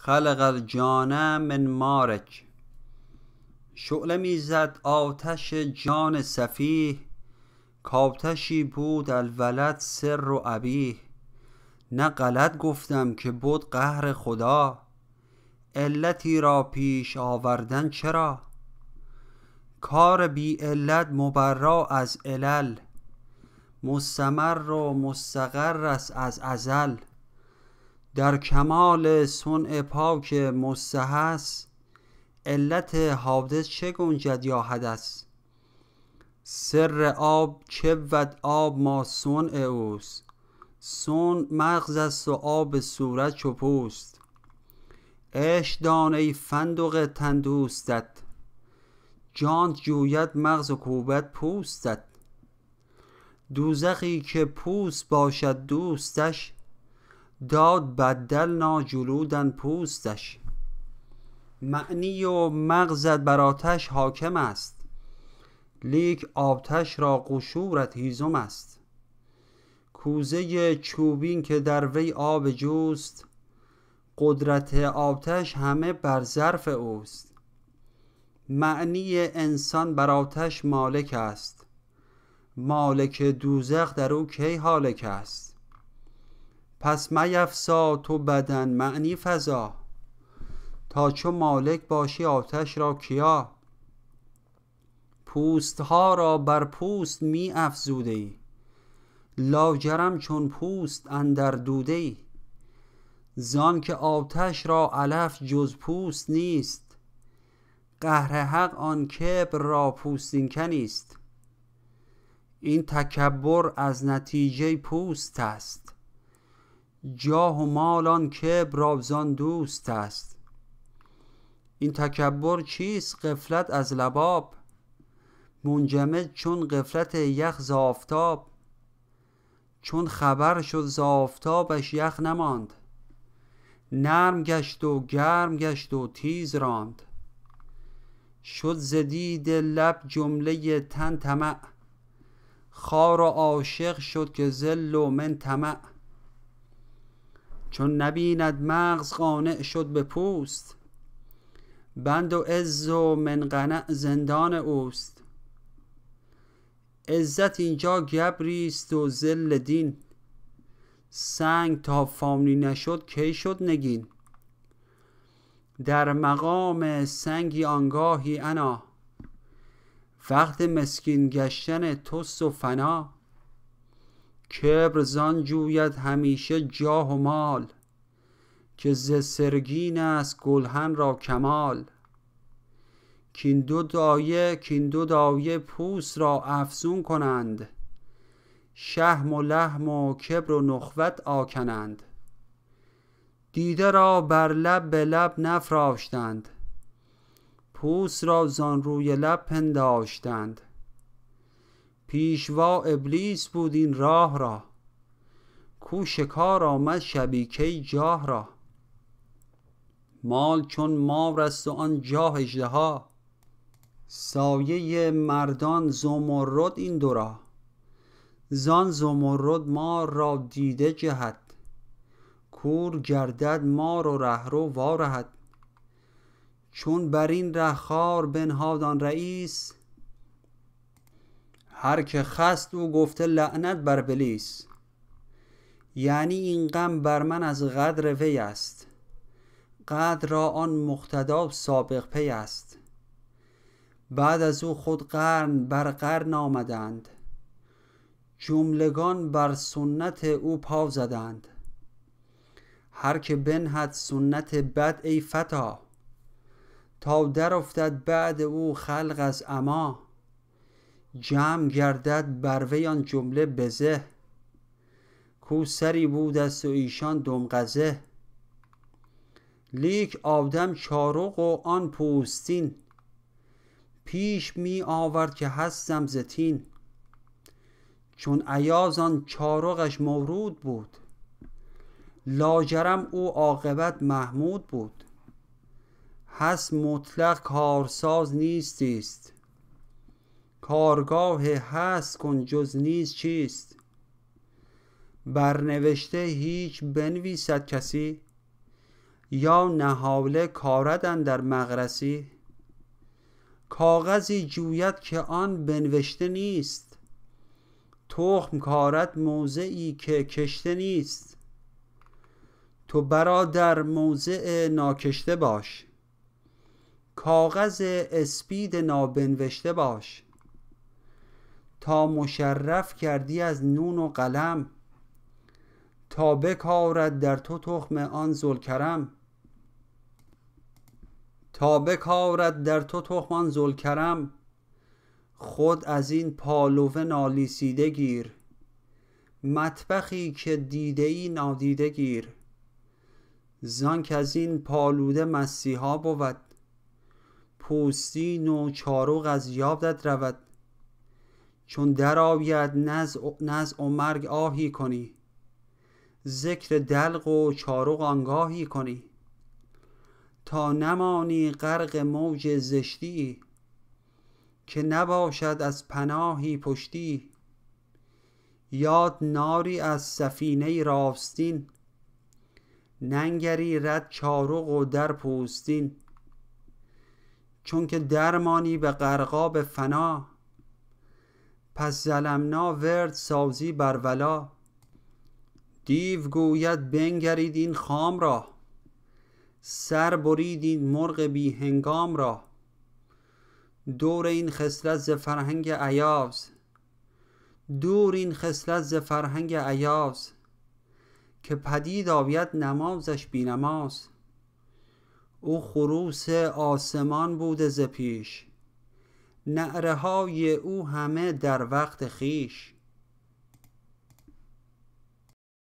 خلق الجان من مارج. شعله میزد آتش جان سفیه، کآتشی بود الولد سر و ابیه. نه غلط گفتم که بود قهر خدا، علتی را پیش آوردن چرا؟ کار بی علت مبرا از علل، مستمر و مستقر است از ازل. در کمال صنع پاک مستحث، علت حادث چه گنجد یا حدث؟ سر آب چه بود آب ما صنع اوست، صنع مغز است و آب صورت چو پوست. عشق دان ای فندق تندوستت، جانت جوید مغز و کوبد پوستت. دوزخی که پوست باشد دوستش، داد بدلنا جلودا پوستش. معنی و مغزت بر آتش حاکم است، لیک آتش را قشورت هیزم است. کوزه چوبین که در وی آب جوست، قدرت آتش همه بر ظرف اوست. معنی انسان بر آتش مالک است، مالک دوزخ در او کی هالک است. پس میفزا تو بدن معنی فزا، تا چو مالک باشی آتش را کیا. پوست ها را بر پوست می افزوده ای، لاجرم چون پوست اندر دوده ای. زان که آتش را علف جز پوست نیست، قهر حق آن کبر را پوستین کنیست. این تکبر از نتیجه پوست است، جاه و مال آن کبر را زان دوست است. این تکبر چیست؟ غفلت از لباب، منجمد چون غفلت یخ ز آفتاب. چون خبر شد ز آفتابش یخ نماند، نرم گشت و گرم گشت و تیز راند. شد ز دید لب جمله تن طمع، خار و عاشق شد که ظل و من طمع. چون نبیند مغز قانع شد به پوست، بند و عز و منقنع زندان اوست. عزت اینجا گبریست و ذل دین، سنگ تا فانی نشد کی شد نگین. در مقام سنگی آنگاهی انا، وقت مسکین گشتن توست و فنا. کبر زان جوید همیشه جاه و مال، که ز سرگین است گلهن را کمال. کین دو دایه پوست را افزون کنند، شهم و لحم و کبر و نخوت آکنند. دیده را بر لب به لب نفراشتند، پوست را زان روی لب پنداشتند. پیشوا ابلیس بود این راه را، کو شکار آمد شبیکه جاه را. مال چون مار است و آن جاه اژدها، سایه مردان زمرد این دو را. زان زمرد مار را دیده جهد، کور گردد مار و رهرو وارهد. چون بر این ره خوار بنهاد آن رئیس، هر که خست او گفته لعنت بر بلیس. یعنی این غم بر من از غدر وی است، غدر را آن مقتدا سابق پی است. بعد از او خود قرن بر قرن آمدند، جملگان بر سنت او پا زدند. هر که بنهد سنت بد ای فتا، تا در افتد بعد او خلق از عمی. جمع گردد بر وی آن جمله بزه، کو سری بود است و ایشان دمغزه. لیک آدم چارق و آن پوستین، پیش می آورد که هستم ز طین. چون ایاز آن چارقش مورود بود، لاجرم او عاقبت محمود بود. هست مطلق کارساز نیستیست، کارگاه هست کن جز نیست چیست. برنوشته هیچ بنویسد کسی، یا نهاله کارد اندر مغرسی؟ کاغذی جوید که آن بنوشته نیست، تخم کارد موضعی که کشته نیست. تو برادر موضع ناکشته باش، کاغذ اسپید نابنوشته باش. تا مشرف کردی از نون و قلم، تا بکارد در تو تخم آن ذوالکرم. تا بکارد در تو تخم آن ذوالکرم، خود از این پالوه نالیسیده گیر. مطبخی که دیده ای نادیده گیر، زان که از این پالوده مسیحا بود. پوستین و چارق از یادت رود، چون در آید نزع و مرگ آهی کنی. ذکر دلق و چارق آنگاهی کنی، تا نمانی غرق موج زشتی. که نباشد از پناهی پشتی، یاد ناری از سفینه راستین. ننگری رد چارق و در پوستین. چون که درمانی به غرقاب فنا، پس ظلمنا ورد سازی بر ولا. دیو گوید بنگرید این خام را، سر برید این مرغ بی هنگام را. دور این خصلت ز فرهنگ ایاز، دور این خصلت ز فرهنگ ایاز. که پدید آید نمازش بی نماز. او خروس آسمان بوده ز پیش، نعره های او همه در وقت خیش.